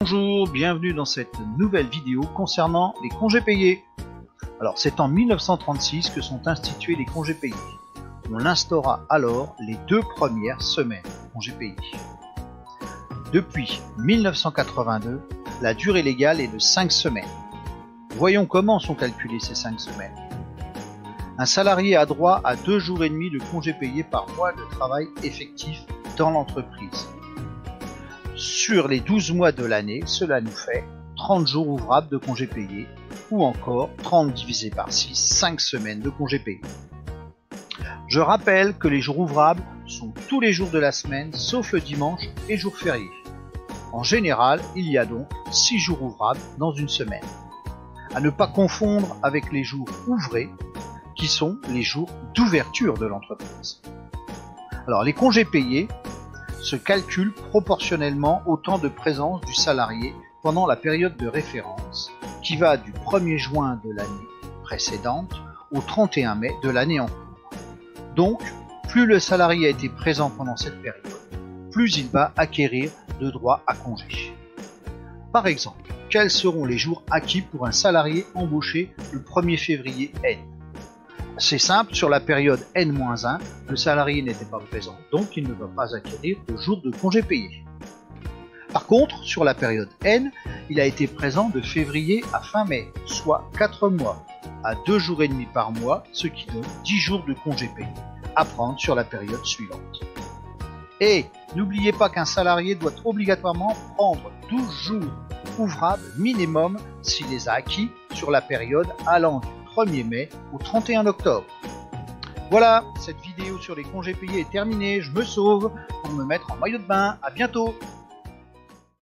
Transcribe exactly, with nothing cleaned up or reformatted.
Bonjour, bienvenue dans cette nouvelle vidéo concernant les congés payés. Alors c'est en mille neuf cent trente-six que sont institués les congés payés. On instaura alors les deux premières semaines de congés payés. Depuis mille neuf cent quatre-vingt-deux, la durée légale est de cinq semaines. Voyons comment sont calculées ces cinq semaines. Un salarié a droit à deux jours et demi de congés payés par mois de travail effectif dans l'entreprise. Sur les douze mois de l'année, cela nous fait trente jours ouvrables de congés payés, ou encore trente divisé par six, cinq semaines de congés payés. Je rappelle que les jours ouvrables sont tous les jours de la semaine, sauf le dimanche et jours fériés. En général, il y a donc six jours ouvrables dans une semaine. À ne pas confondre avec les jours ouvrés, qui sont les jours d'ouverture de l'entreprise. Alors, les congés payés se calculent proportionnellement au temps de présence du salarié pendant la période de référence, qui va du premier juin de l'année précédente au trente et un mai de l'année en cours. Donc, plus le salarié a été présent pendant cette période, plus il va acquérir de droits à congé. Par exemple, quels seront les jours acquis pour un salarié embauché le premier février N? C'est simple, sur la période N moins un, le salarié n'était pas présent, donc il ne va pas acquérir de jours de congés payés. Par contre, sur la période N, il a été présent de février à fin mai, soit quatre mois, à deux jours et demi par mois, ce qui donne dix jours de congés payés, à prendre sur la période suivante. Et n'oubliez pas qu'un salarié doit obligatoirement prendre douze jours ouvrables minimum s'il les a acquis sur la période allant du premier mai au trente et un octobre. Voilà, cette vidéo sur les congés payés est terminée, je me sauve pour me mettre en maillot de bain, à bientôt.